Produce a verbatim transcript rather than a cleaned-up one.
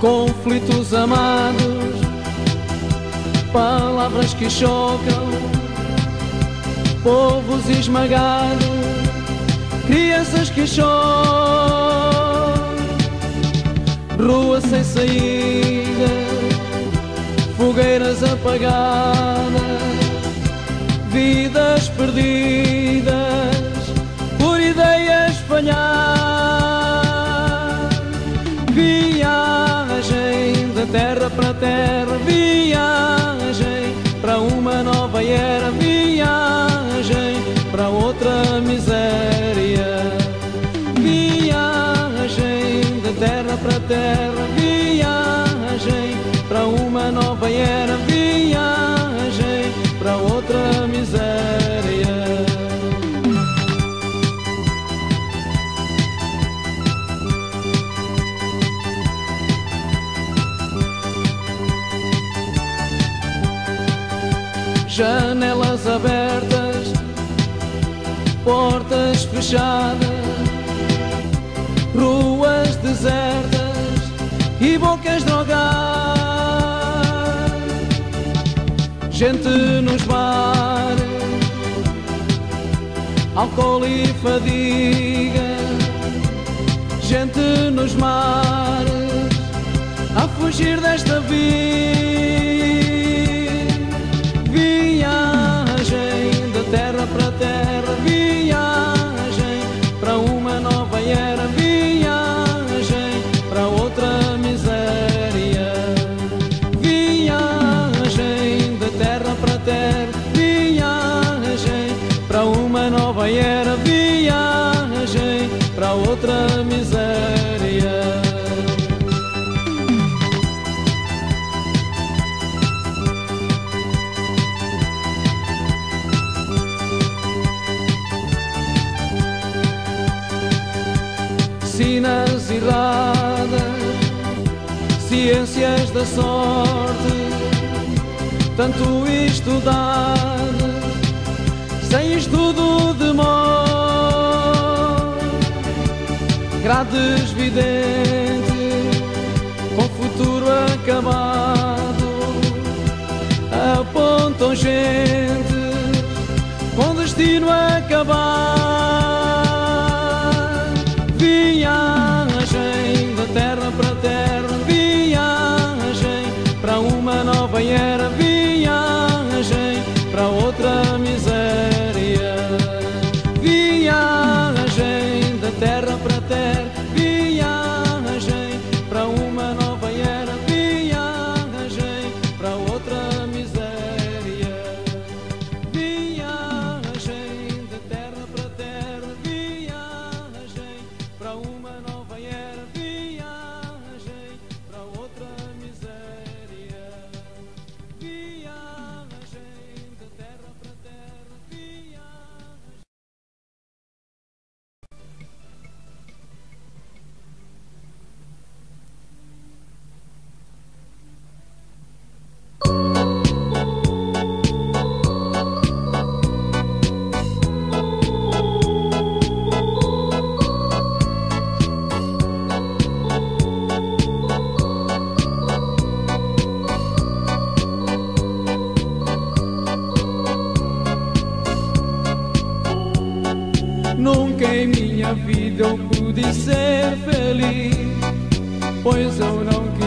conflitos amados, palavras que chocam, povos esmagados, crianças que choram, rua sem saída, fogueiras apagadas, vidas perdidas por ideias falhar. Viagem de terra para terra, viagem para uma nova era, viagem para outra miséria. Viagem de terra para terra, viagem para uma nova era, viagem para outra miséria. Janelas abertas, portas fechadas, ruas desertas e bocas drogadas. Gente nos bares, álcool e fadiga. Gente nos mares, a fugir desta vida. Viagem de terra para terra, viagem para uma nova era, viagem para outra miséria. Viagem de terra para terra, viagem para uma nova era, viagem para outra miséria. Sinas erradas, ciências da sorte, tanto estudado, sem estudo de morte. Grades videntes, com futuro acabado, apontam gente com destino acabado. Viagem de terra para terra, viagem para uma nova era, viagem para outra miséria. Viagem de terra para terra, viagem para uma nova era, viagem para outra miséria. Viagem de terra para terra, viagem para uma nova era, viagem para outra miséria. Viagem de terra para terra, viagem. Nunca em minha vida eu pude ser feliz, pois eu não quis